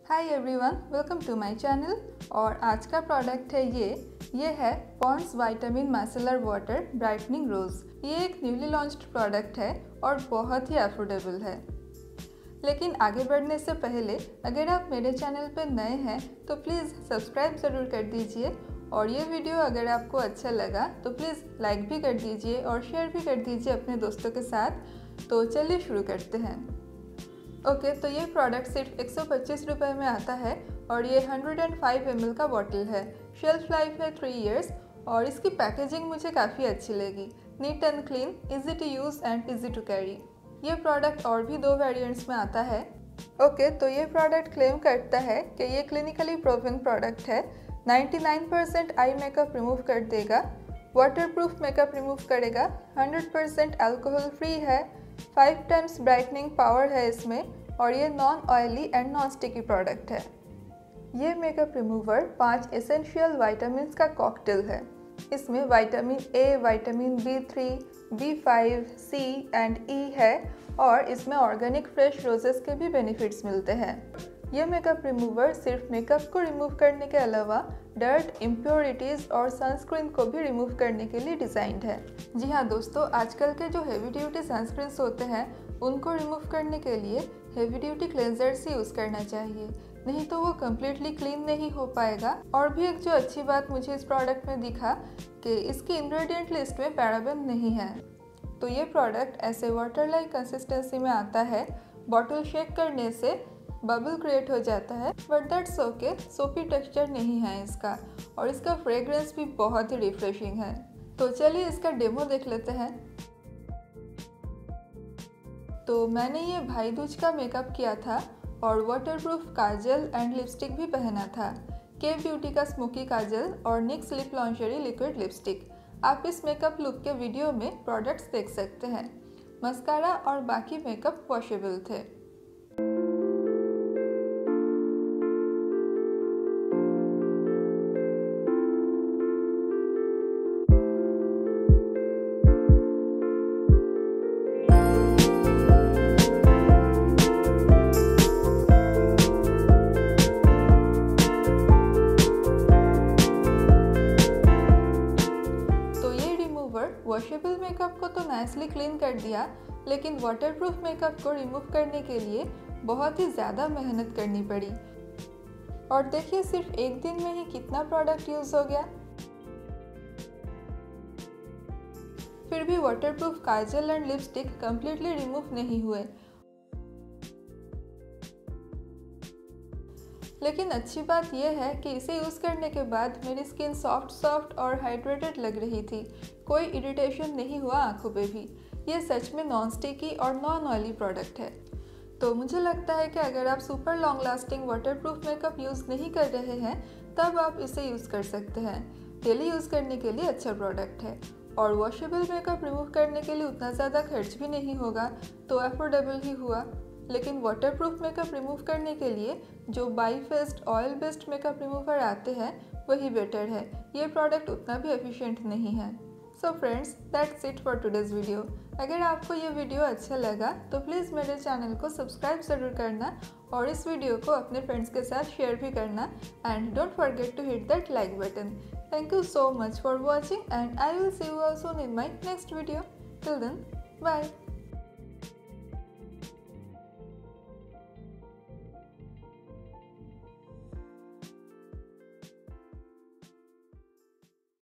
Hi everyone, welcome to my channel. और आज का प्रोडक्ट है ये है Pond's vitamin micellar water brightening rose. ये एक न्यूली लॉन्च्ड प्रोडक्ट है और बहुत ही अफोर्डेबल है। लेकिन आगे बढ़ने से पहले अगर आप मेरे चैनल पर नए हैं तो प्लीज़ सब्सक्राइब ज़रूर कर दीजिए, और ये वीडियो अगर आपको अच्छा लगा तो प्लीज़ लाइक भी कर दीजिए और शेयर भी कर दीजिए अपने दोस्तों के साथ। तो चलिए शुरू करते हैं। ओके, तो ये प्रोडक्ट सिर्फ 125 रुपये में आता है और ये 105 ml का बॉटल है। शेल्फ लाइफ है 3 years और इसकी पैकेजिंग मुझे काफ़ी अच्छी लगी। Neat and clean, easy to use and easy to carry. ये प्रोडक्ट और भी 2 वेरिएंट्स में आता है। ओके, तो ये प्रोडक्ट क्लेम करता है कि ये क्लिनिकली प्रूवन प्रोडक्ट है। 99% आई मेकअप रिमूव कर देगा, वाटरप्रूफ मेकअप रिमूव करेगा, 100% अल्कोहल फ्री है, 5 times ब्राइटनिंग पावर है इसमें, और ये non oily and non sticky product है। ये मेकअप रिमूवर 5 एसेंशियल वाइटामिन का कॉकटेल है। इसमें vitamin A, vitamin B3, B5, C and E है और इसमें ऑर्गेनिक फ्रेश रोजेस के भी बेनिफिट्स मिलते हैं। ये मेकअप रिमूवर सिर्फ मेकअप को रिमूव करने के अलावा डर्ट, इम्प्योरिटीज़ और सनस्क्रीन को भी रिमूव करने के लिए डिज़ाइंड है। जी हाँ दोस्तों, आजकल के जो हेवी ड्यूटी सनस्क्रीन्स होते हैं उनको रिमूव करने के लिए हेवी ड्यूटी क्लेंजर्स ही यूज़ करना चाहिए, नहीं तो वो कम्प्लीटली क्लीन नहीं हो पाएगा। और भी एक जो अच्छी बात मुझे इस प्रोडक्ट में दिखा कि इसकी इंग्रेडिएंट लिस्ट में पैराबेन नहीं है। तो ये प्रोडक्ट ऐसे वाटर लाइक कंसिस्टेंसी में आता है। बॉटल शेक करने से बबल क्रिएट हो जाता है, but that's okay, soapy texture नहीं है इसका, और इसका फ्रेग्रेंस भी बहुत ही रिफ्रेशिंग है। तो चलिए इसका डेमो देख लेते हैं। तो मैंने ये भाई दूज का मेकअप किया था और वाटरप्रूफ काजल एंड लिपस्टिक भी पहना था। के ब्यूटी का स्मोकी काजल और Nyx lip lingerie liquid lipstick. आप इस मेकअप लुक के वीडियो में प्रोडक्ट्स देख सकते हैं। मस्कारा और बाकी मेकअप वॉशेबल थे। वॉशेबल मेकअप को तो नाइसली क्लीन कर दिया, लेकिन वाटरप्रूफ मेकअप को रिमूव करने के लिए बहुत ही ज़्यादा मेहनत करनी पड़ी। और देखिए सिर्फ एक दिन में ही कितना प्रोडक्ट यूज़ हो गया। फिर भी waterproof kajal and lipstick completely remove नहीं हुए। लेकिन अच्छी बात यह है कि इसे यूज़ करने के बाद मेरी स्किन सॉफ्ट और हाइड्रेटेड लग रही थी। कोई इरिटेशन नहीं हुआ आंखों पे भी। ये सच में नॉन स्टिकी और नॉन ऑयली प्रोडक्ट है। तो मुझे लगता है कि अगर आप super long lasting waterproof makeup use नहीं कर रहे हैं तब आप इसे यूज़ कर सकते हैं। डेली यूज़ करने के लिए अच्छा प्रोडक्ट है और वॉशेबल मेकअप रिमूव करने के लिए उतना ज़्यादा खर्च भी नहीं होगा, तो अफोर्डेबल ही हुआ। लेकिन वाटरप्रूफ मेकअप रिमूव करने के लिए जो biphased oil based makeup remover आते हैं वही बेटर है। ये प्रोडक्ट उतना भी एफिशिएंट नहीं है। So friends, that's it for today's video. अगर आपको ये वीडियो अच्छा लगा तो प्लीज़ मेरे चैनल को सब्सक्राइब ज़रूर करना और इस वीडियो को अपने फ्रेंड्स के साथ शेयर भी करना, and don't forget to hit that like button. Thank you so much for watching and I will see you all soon in my next video. Till then, bye.